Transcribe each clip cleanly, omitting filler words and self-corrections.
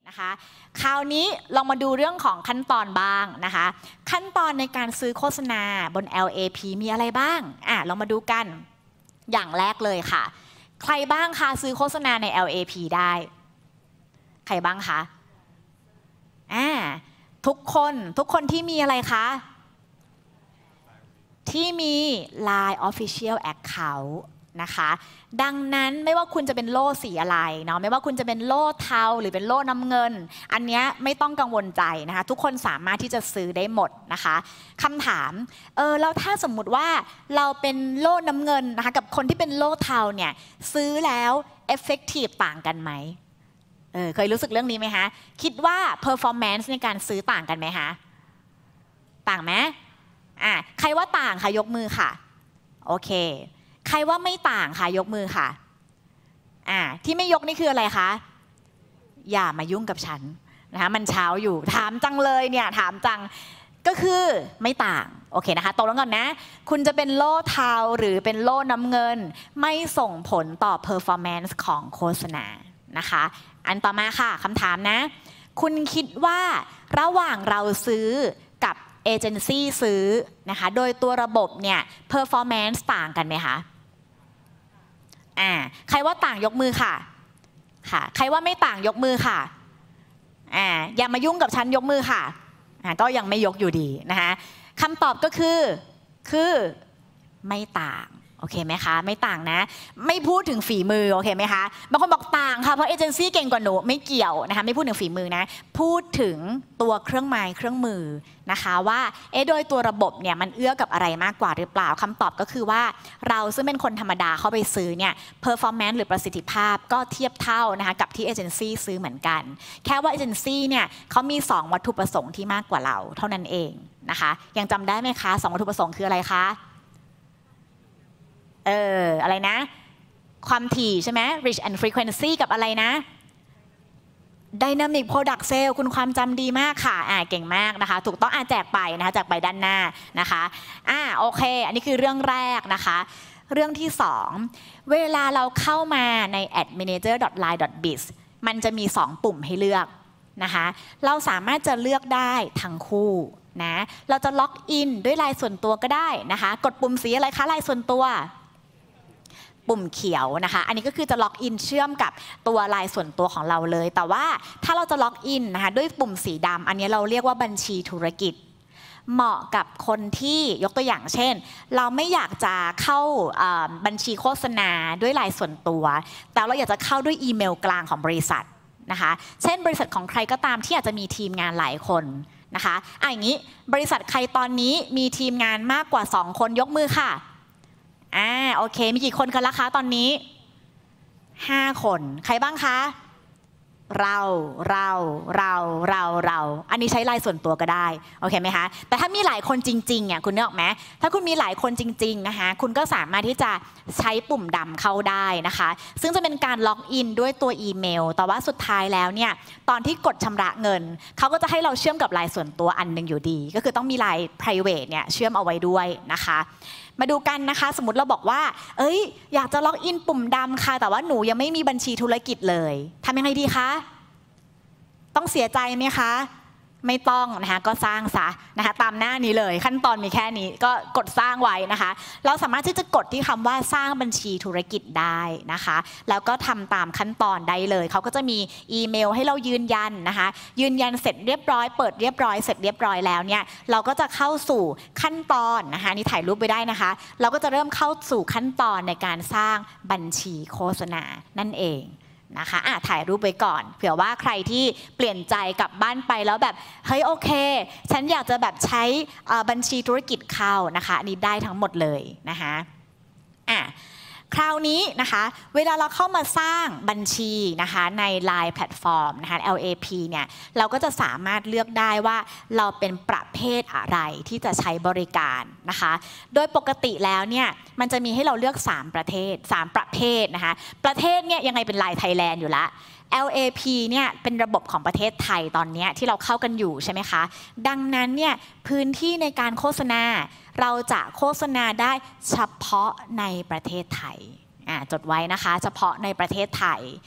นะคะคราวนี้ลองมาดูเรื่องของขั้นตอนบ้างนะคะขั้นตอนในการซื้อโฆษณาบน LAP มีอะไรบ้างลองมาดูกันอย่างแรกเลยค่ะใครบ้างคะซื้อโฆษณาใน LAP ได้ใครบ้างคะทุกคนที่มีอะไรคะที่มี Line Official Account นะคะดังนั้นไม่ว่าคุณจะเป็นโล่สีอะไรเนาะไม่ว่าคุณจะเป็นโล่เทาหรือเป็นโล่น้ำเงินอันนี้ไม่ต้องกังวลใจนะคะทุกคนสามารถที่จะซื้อได้หมดนะคะคำถามแล้วถ้าสมมุติว่าเราเป็นโล่น้ำเงินนะคะกับคนที่เป็นโล่เทาเนี่ยซื้อแล้ว effective ต่างกันไหมเคยรู้สึกเรื่องนี้ไหมคะคิดว่า performance ในการซื้อต่างกันไหมคะต่างไหมใครว่าต่างค่ะยกมือค่ะโอเคใครว่าไม่ต่างค่ะยกมือค่ะที่ไม่ยกนี่คืออะไรคะอย่ามายุ่งกับฉันนะคะมันเช้าอยู่ถามจังเลยเนี่ยถามจังก็คือไม่ต่างโอเคนะคะตกลงก่อนนะคุณจะเป็นโล่เทาหรือเป็นโล่น้ำเงินไม่ส่งผลต่อ performance ของโฆษณานะคะอันต่อมาค่ะคำถามนะคุณคิดว่าระหว่างเราซื้อกับเอเจนซี่ซื้อนะคะโดยตัวระบบเนี่ย performance ต่างกันไหมคะใครว่าต่างยกมือค่ะใครว่าไม่ต่างยกมือค่ะอย่ามายุ่งกับฉันยกมือค่ะก็ยังไม่ยกอยู่ดีนะคะคำตอบก็คือไม่ต่างโอเคไหมคะไม่ต่างนะไม่พูดถึงฝีมือโอเคไหมคะบางคนบอกต่างค่ะเพราะเอเจนซี่เก่งกว่าหนูไม่เกี่ยวนะคะไม่พูดถึงฝีมือนะพูดถึงตัวเครื่องไม้เครื่องมือนะคะว่าโดยตัวระบบเนี่ยมันเอื้อกับอะไรมากกว่าหรือเปล่าคำตอบก็คือว่าเราซึ่งเป็นคนธรรมดาเข้าไปซื้อเนี่ย performance หรือประสิทธิภาพก็เทียบเท่านะคะกับที่เอเจนซี่ซื้อเหมือนกันแค่ว่าเอเจนซี่เนี่ยเขามี2วัตถุประสงค์ที่มากกว่าเราเท่านั้นเองนะคะยังจำได้ไหมคะ2วัตถุประสงค์คืออะไรคะอะไรนะความถี่ใช่ไหม reach and frequency กับอะไรนะ dynamic product sale คุณความจำดีมากค่ะเก่งมากนะคะถูกต้องแจกไปนะคะแจกไปด้านหน้านะคะโอเคอันนี้คือเรื่องแรกนะคะเรื่องที่2เวลาเราเข้ามาใน admanager.line.biz มันจะมี2ปุ่มให้เลือกนะคะเราสามารถจะเลือกได้ทั้งคู่นะเราจะล็อกอินด้วยไลน์ส่วนตัวก็ได้นะคะกดปุ่มสีอะไรคะไลน์ส่วนตัวปุ่มเขียวนะคะอันนี้ก็คือจะล็อกอินเชื่อมกับตัวไลน์ส่วนตัวของเราเลยแต่ว่าถ้าเราจะล็อกอินนะคะด้วยปุ่มสีดำอันนี้เราเรียกว่าบัญชีธุรกิจเหมาะกับคนที่ยกตัวอย่างเช่นเราไม่อยากจะเข้าบัญชีโฆษณาด้วยไลน์ส่วนตัวแต่เราอยากจะเข้าด้วยอีเมลกลางของบริษัทนะคะเช่นบริษัทของใครก็ตามที่อาจจะมีทีมงานหลายคนนะคะอย่างนี้บริษัทใครตอนนี้มีทีมงานมากกว่า2คนยกมือค่ะโอเคมีกี่คนกันละคะตอนนี้5คนใครบ้างคะเราอันนี้ใช้ไลน์ส่วนตัวก็ได้โอเคไหมคะแต่ถ้ามีหลายคนจริงๆคุณนึกออกไหมถ้าคุณมีหลายคนจริงๆนะคะคุณก็สามารถที่จะใช้ปุ่มดำเข้าได้นะคะซึ่งจะเป็นการล็อกอินด้วยตัวอีเมลแต่ว่าสุดท้ายแล้วเนี่ยตอนที่กดชำระเงินเขาก็จะให้เราเชื่อมกับไลน์ส่วนตัวอันหนึ่งอยู่ดีก็คือต้องมีไลน์ private เนี่ยเชื่อมเอาไว้ด้วยนะคะมาดูกันนะคะสมมติเราบอกว่าอยากจะล็อกอินปุ่มดำค่ะแต่ว่าหนูยังไม่มีบัญชีธุรกิจเลยทำยังไงดีคะต้องเสียใจไหมคะไม่ต้องนะคะก็สร้างซะนะคะตามหน้านี้เลยขั้นตอนมีแค่นี้ก็กดสร้างไว้นะคะเราสามารถที่จะกดที่คำว่าสร้างบัญชีธุรกิจได้นะคะแล้วก็ทำตามขั้นตอนได้เลยเขาก็จะมีอีเมลให้เรายืนยันนะคะยืนยันเสร็จเรียบร้อยเปิดเรียบร้อยเสร็จเรียบร้อยแล้วเนี่ยเราก็จะเข้าสู่ขั้นตอนนะคะนี่ถ่ายรูปไปได้นะคะเราก็จะเริ่มเข้าสู่ขั้นตอนในการสร้างบัญชีโฆษณานั่นเองนะคะถ่ายรูปไว้ก่อนเผื่อว่าใครที่เปลี่ยนใจกลับบ้านไปแล้วแบบเฮ้ยโอเคฉันอยากจะแบบใช้บัญชีธุรกิจเข้านะคะอันนี้ได้ทั้งหมดเลยนะคะคราวนี้นะคะเวลาเราเข้ามาสร้างบัญชีนะคะใน Line แพลตฟอร์มนะคะ LAP เนี่ยเราก็จะสามารถเลือกได้ว่าเราเป็นประเภทอะไรที่จะใช้บริการนะคะโดยปกติแล้วเนี่ยมันจะมีให้เราเลือก3ประเภทนะคะประเทศเนี่ยยังไงเป็น Line Thailand อยู่ละ LAP เนี่ยเป็นระบบของประเทศไทยตอนนี้ที่เราเข้ากันอยู่ใช่ไหมคะดังนั้นเนี่ยพื้นที่ในการโฆษณาเราจะโฆษณาได้เฉพาะในประเทศไทยจดไว้นะคะเฉพาะในประเทศไทย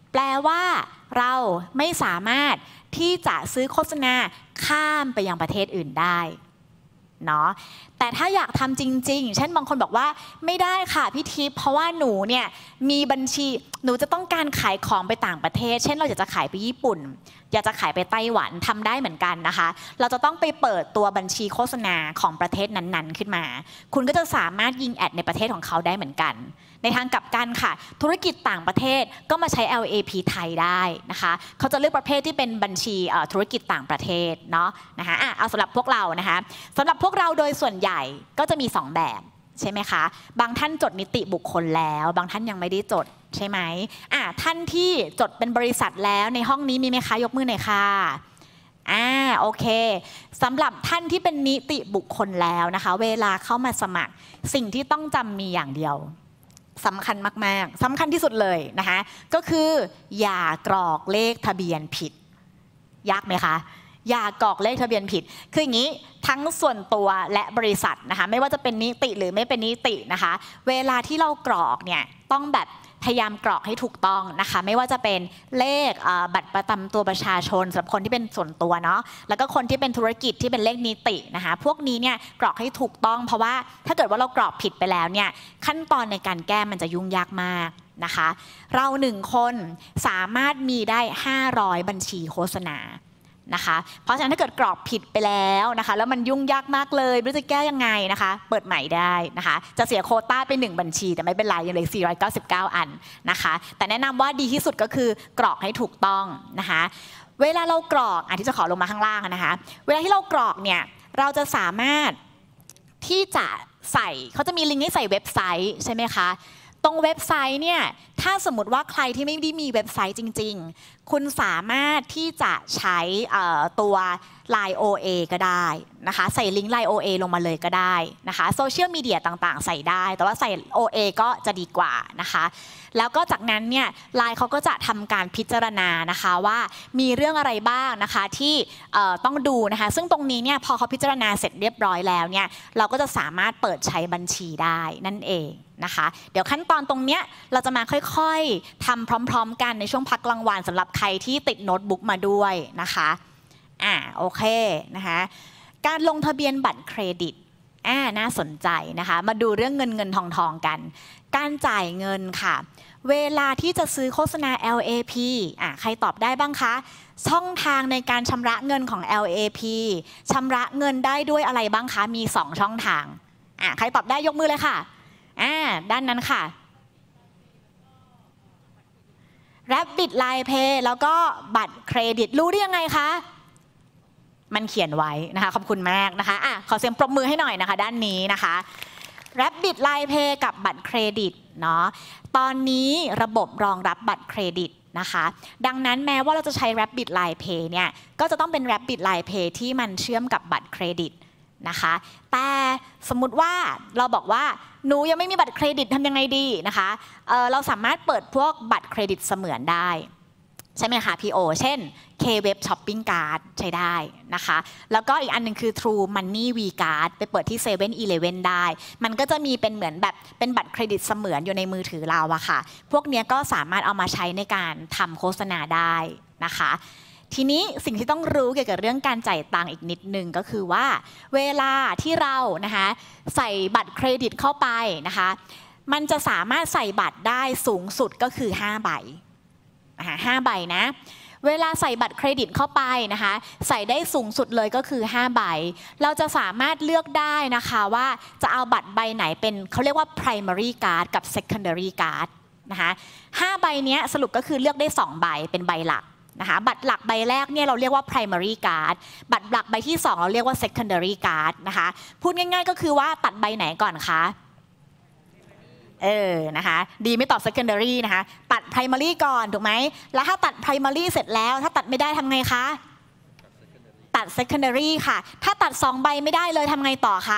แปลว่าเราไม่สามารถที่จะซื้อโฆษณาข้ามไปยังประเทศอื่นได้เนาะแต่ถ้าอยากทำจริงๆเช่นบางคนบอกว่าไม่ได้ค่ะพี่ทิพย์เพราะว่าหนูเนี่ยมีบัญชีหนูจะต้องการขายของไปต่างประเทศเช่นเราอยากจะขายไปญี่ปุ่นอยากจะขายไปไต้หวันทำได้เหมือนกันนะคะเราจะต้องไปเปิดตัวบัญชีโฆษณาของประเทศนั้นๆขึ้นมาคุณก็จะสามารถยิงแอดในประเทศของเขาได้เหมือนกันในทางกลับกันค่ะธุรกิจต่างประเทศก็มาใช้ LAP ไทยได้นะคะเขาจะเลือกประเภทที่เป็นบัญชีธุรกิจต่างประเทศเนาะนะคะเอาสำหรับพวกเรานะคะสำหรับพวกเราโดยส่วนใหญ่ก็จะมี2แบบใช่ไหมคะบางท่านจดนิติบุคคลแล้วบางท่านยังไม่ได้จดใช่ไหมท่านที่จดเป็นบริษัทแล้วในห้องนี้มีไหมคะยกมือหน่อยค่ะโอเคสำหรับท่านที่เป็นนิติบุคคลแล้วนะคะเวลาเข้ามาสมัครสิ่งที่ต้องจำมีอย่างเดียวสำคัญมากๆสำคัญที่สุดเลยนะคะก็คืออย่ากรอกเลขทะเบียนผิดยากไหมคะอย่ากรอกเลขทะเบียนผิดคืออย่างนี้ทั้งส่วนตัวและบริษัทนะคะไม่ว่าจะเป็นนิติหรือไม่เป็นนิตินะคะเวลาที่เรากรอกเนี่ยต้องแบบพยายามกรอกให้ถูกต้องนะคะไม่ว่าจะเป็นเลขบัตรประจำตัวประชาชนสำหรับคนที่เป็นส่วนตัวเนาะแล้วก็คนที่เป็นธุรกิจที่เป็นเลขนิตินะคะพวกนี้เนี่ยกรอกให้ถูกต้องเพราะว่าถ้าเกิดว่าเรากรอกผิดไปแล้วเนี่ยขั้นตอนในการแก้มันจะยุ่งยากมากนะคะเรา1คนสามารถมีได้500บัญชีโฆษณานะคะเพราะฉะนั้นถ้าเกิดกรอกผิดไปแล้วนะคะแล้วมันยุ่งยากมากเลยไม่รู้จะแก้ยังไงนะคะเปิดใหม่ได้นะคะจะเสียโควต้าไป1บัญชีแต่ไม่เป็นไรยังเหลือ499อันนะคะแต่แนะนำว่าดีที่สุดก็คือกรอกให้ถูกต้องนะคะเวลาเรากรอกที่จะขอลงมาข้างล่างนะคะเวลาที่เรากรอกเนี่ยเราจะสามารถที่จะใส่เขาจะมีลิงก์ให้ใส่เว็บไซต์ใช่ไหมคะตรงเว็บไซต์เนี่ยถ้าสมมติว่าใครที่ไม่ได้มีเว็บไซต์จริงๆคุณสามารถที่จะใช้ตัว Line OA ก็ได้นะคะใส่ลิงก์ Line OA ลงมาเลยก็ได้นะคะโซเชียลมีเดียต่างๆใส่ได้แต่ว่าใส่ OA ก็จะดีกว่านะคะแล้วก็จากนั้นเนี่ย Line เขาก็จะทำการพิจารณานะคะว่ามีเรื่องอะไรบ้างนะคะที่ต้องดูนะคะซึ่งตรงนี้เนี่ยพอเขาพิจารณาเสร็จเรียบร้อยแล้วเนี่ยเราก็จะสามารถเปิดใช้บัญชีได้นั่นเองนะคะเดี๋ยวขั้นตอนตรงเนี้ยเราจะมาค่อยๆทำพร้อมๆกันในช่วงพักกลางวันสำหรับใครที่ติดโน้ตบุ๊กมาด้วยนะคะโอเคนะคะการลงทะเบียนบัตรเครดิตน่าสนใจนะคะมาดูเรื่องเงินทองกันการจ่ายเงินค่ะเวลาที่จะซื้อโฆษณา LAP ใครตอบได้บ้างคะช่องทางในการชำระเงินของ LAP ชำระเงินได้ด้วยอะไรบ้างคะมี2ช่องทางใครตอบได้ยกมือเลยค่ะด้านนั้นค่ะ Rabbit Line Pay แล้วก็บัตรเครดิตรู้ได้ยังไงคะมันเขียนไว้นะคะขอบคุณมากนะคะขอเสียงปรบมือให้หน่อยนะคะด้านนี้นะคะ Rabbit Line Pay กับบัตรเครดิตเนาะตอนนี้ระบบรองรับบัตรเครดิตนะคะดังนั้นแม้ว่าเราจะใช้ Rabbit Line Pay เนี่ยก็จะต้องเป็น Rabbit Line Pay ที่มันเชื่อมกับบัตรเครดิตนะคะแต่สมมุติว่าเราบอกว่าหนูยังไม่มีบัตรเครดิตทำยังไงดีนะคะเราสามารถเปิดพวกบัตรเครดิตเสมือนได้ใช่ไหมคะพี่โอเช่น K-Web Shopping Card ใช้ได้นะคะแล้วก็อีกอันนึงคือ True Money V Card ไปเปิดที่ 7-Eleven ได้มันก็จะมีเป็นเหมือนแบบเป็นบัตรเครดิตเสมือนอยู่ในมือถือเราอะค่ะพวกนี้ก็สามารถเอามาใช้ในการทำโฆษณาได้นะคะทีนี้สิ่งที่ต้องรู้เกี่ยวกับเรื่องการจ่ายตังค์อีกนิดนึงก็คือว่าเวลาที่เรานะคะใส่บัตรเครดิตเข้าไปนะคะมันจะสามารถใส่บัตรได้สูงสุดก็คือ5ใบ5ใบนะเวลาใส่บัตรเครดิตเข้าไปนะคะใส่ได้สูงสุดเลยก็คือ5ใบเราจะสามารถเลือกได้นะคะว่าจะเอาบัตรใบไหนเป็นเขาเรียกว่า primary card กับ secondary card นะคะ5ใบนี้สรุปก็คือเลือกได้2ใบเป็นใบหลักนะคะบัตรหลักใบแรกเนี่ยเราเรียกว่า primary card บัตรหลักใบที่2เราเรียกว่า secondary card นะคะพูดง่ายๆก็คือว่าตัดใบไหนก่อนคะนะคะดีไม่ตอบ secondary นะคะตัด primary ก่อนถูกไหมแล้วถ้าตัด primary เสร็จแล้วถ้าตัดไม่ได้ทำไงคะตัด secondary ค่ะถ้าตัด2ใบไม่ได้เลยทำไงต่อคะ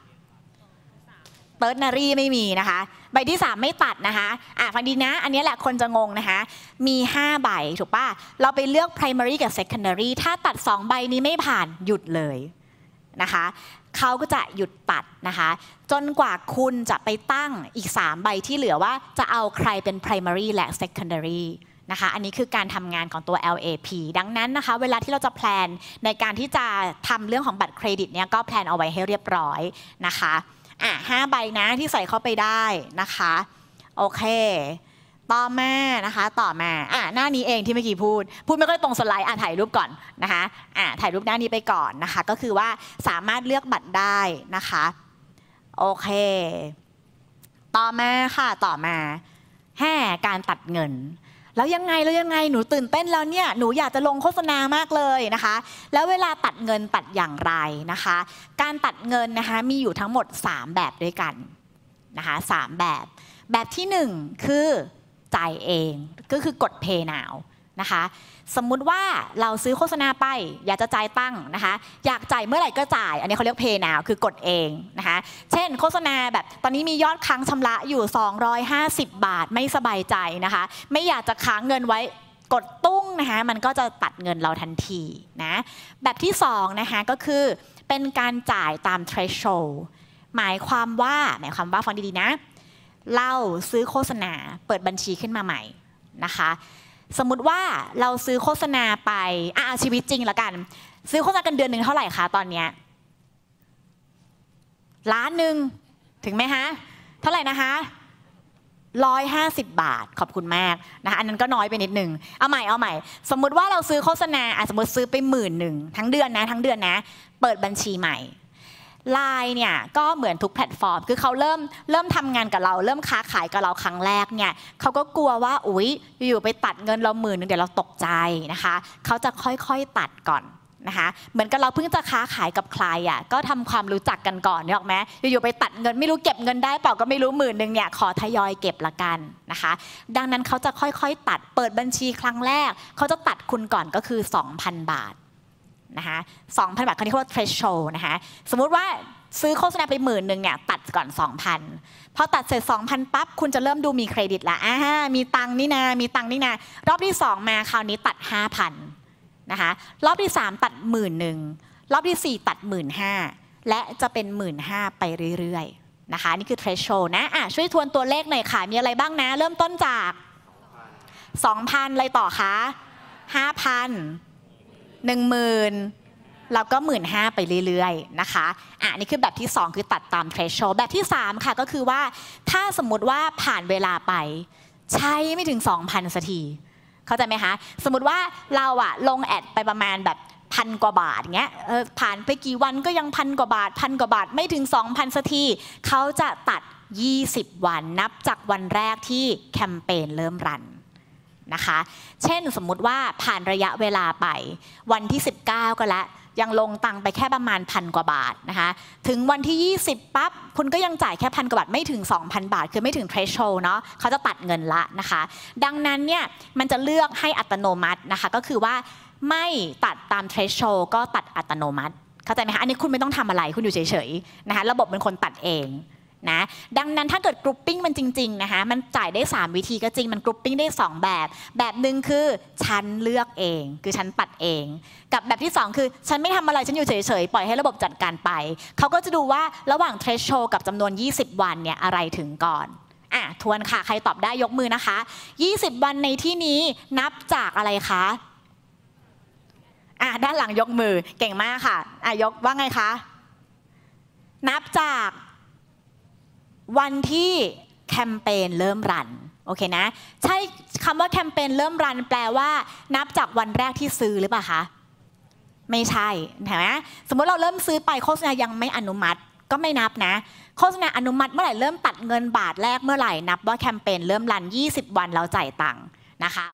tertiary ไม่มีนะคะใบที่3ไม่ตัดนะคะฟังดีนะอันนี้แหละคนจะงงนะคะมี5ใบถูกป่ะเราไปเลือก primary กับ secondary ถ้าตัด2ใบนี้ไม่ผ่านหยุดเลยนะคะเขาก็จะหยุดตัดนะคะจนกว่าคุณจะไปตั้งอีก3ใบที่เหลือว่าจะเอาใครเป็น primary และ secondary นะคะอันนี้คือการทำงานของตัว LAP ดังนั้นนะคะเวลาที่เราจะแพลนในการที่จะทำเรื่องของบัตรเครดิตเนี่ยก็แพลนเอาไว้ให้เรียบร้อยนะคะ5 ใบนะที่ใส่เข้าไปได้นะคะโอเคต่อมานะคะต่อมาหน้านี้เองที่เมื่อกี้พูดไม่ค่อยตรงสไลด์ถ่ายรูปก่อนนะคะถ่ายรูปหน้านี้ไปก่อนนะคะก็คือว่าสามารถเลือกบัตรได้นะคะโอเคต่อมาค่ะต่อมาการตัดเงินแล้วยังไงหนูตื่นเต้นแล้วเนี่ยหนูอยากจะลงโฆษณามากเลยนะคะแล้วเวลาตัดเงินตัดอย่างไรนะคะการตัดเงินนะคะมีอยู่ทั้งหมด3แบบด้วยกันนะคะ3แบบที่1คือจ่ายเองก็คือกด Pay Now นะคะสมมุติว่าเราซื้อโฆษณาไปอยากจะจ่ายตังค์นะคะอยากจ่ายเมื่อไหร่ก็จ่ายอันนี้เขาเรียก Pay Now คือกดเองนะคะเช่นโฆษณาแบบตอนนี้มียอดค้างชำระอยู่250 บาทไม่สบายใจนะคะไม่อยากจะค้างเงินไว้กดตุ้งนะคะมันก็จะตัดเงินเราทันทีนะแบบที่2นะคะก็คือเป็นการจ่ายตาม threshold หมายความว่าฟังดีๆนะเราซื้อโฆษณาเปิดบัญชีขึ้นมาใหม่นะคะสมมุติว่าเราซื้อโฆษณาไปชีวิตจริงละกันซื้อโฆษณากันเดือนหนึ่งเท่าไหร่คะตอนนี้1,000,000ถึงไหมคะเท่าไหร่นะคะ150 บาทขอบคุณมากนะคะอันนั้นก็น้อยไปนิดนึงเอาใหม่สมมุติว่าเราซื้อโฆษณาสมมติซื้อไป10,000ทั้งเดือนนะเปิดบัญชีใหม่Line เนี่ยก็เหมือนทุกแพลตฟอร์มคือเขาเริ่มทำงานกับเราเริ่มค้าขายกับเราครั้งแรกเนี่ยเขาก็กลัวว่าอยู่ไปตัดเงินเรา10,000เดี๋ยวเราตกใจนะคะเขาจะค่อยๆตัดก่อนนะคะเหมือนกับเราเพิ่งจะค้าขายกับใครก็ทำความรู้จักกันก่อนเนี่ยหรอกไหมอยู่ไปตัดเงินไม่รู้เก็บเงินได้เปล่าก็ไม่รู้10,000เนี่ยขอทยอยเก็บละกันนะคะดังนั้นเขาจะค่อยๆตัดเปิดบัญชีครั้งแรกเขาจะตัดคุณก่อนก็คือ 2,000 บาทนะคะ2,000 บาทเขาเรียกว่า threshold นะคะสมมุติว่าซื้อโฆษณาไป10,000เนี่ยตัดก่อน 2,000 พอตัดเสร็จ 2,000 ปั๊บคุณจะเริ่มดูมีเครดิตละมีตังค์นี่นะรอบที่2มาคราวนี้ตัด 5,000 นะคะรอบที่3ตัด10,000รอบที่4ตัด 15,000 และจะเป็น 15,000 ไปเรื่อยๆนะคะนี่คือ threshold นะช่วยทวนตัวเลขหน่อยค่ะมีอะไรบ้างนะเริ่มต้นจาก 2,000 อะไรต่อคะ 5,000 10,000แล้วก็ 15,000 ไปเรื่อยๆนะคะนี่คือแบบที่2คือตัดตาม threshold แบบที่3ค่ะก็คือว่าถ้าสมมุติว่าผ่านเวลาไปใช้ไม่ถึง 2,000 สักทีเข้าใจไหมคะสมมุติว่าเราลงแอดไปประมาณแบบ1,000 กว่าบาทเงี้ยผ่านไปกี่วันก็ยัง1,000 กว่าบาทไม่ถึง 2,000 สักทีเขาจะตัด20 วันนับจากวันแรกที่แคมเปญเริ่มรันนะคะเช่นสมมุติว่าผ่านระยะเวลาไปวันที่19ก็แล้วยังลงตังไปแค่ประมาณ1,000 กว่าบาทนะคะถึงวันที่20ปั๊บคุณก็ยังจ่ายแค่1,000 กว่าบาทไม่ถึง 2,000 บาทคือไม่ถึง threshold เนาะเขาจะตัดเงินละนะคะดังนั้นเนี่ยมันจะเลือกให้อัตโนมัตินะคะก็คือว่าไม่ตัดตาม threshold ก็ตัดอัตโนมัติเข้าใจไหมคะอันนี้คุณไม่ต้องทำอะไรคุณอยู่เฉยๆนะคะระบบเป็นคนตัดเองนะดังนั้นถ้าเกิดกรุ๊ปปิ้งมันจริงๆนะคะมันจ่ายได้3วิธีก็จริงมันกรุ๊ปปิ้งได้2แบบหนึ่งคือฉันเลือกเองคือฉันตัดเองกับแบบที่2คือฉันไม่ทำอะไรฉันอยู่เฉยๆปล่อยให้ระบบจัดการไปเขาก็จะดูว่าระหว่าง threshold กับจำนวน20 วันเนี่ยอะไรถึงก่อนทวนค่ะใครตอบได้ยกมือนะคะ20 วันในที่นี้นับจากอะไรคะด้านหลังยกมือเก่งมากค่ะยกว่าไงคะนับจากวันที่แคมเปญเริ่มรันโอเคนะใช่คำว่าแคมเปญเริ่มรันแปลว่านับจากวันแรกที่ซื้อหรือเปล่าคะไม่ใช่เห็นไหมสมมติเราเริ่มซื้อไปโฆษณายังไม่อนุมัติก็ไม่นับนะโฆษณาอนุมัติเมื่อไหร่เริ่มตัดเงินบาทแรกเมื่อไหร่นับว่าแคมเปญเริ่มรัน20 วันเราจ่ายตังค์นะคะ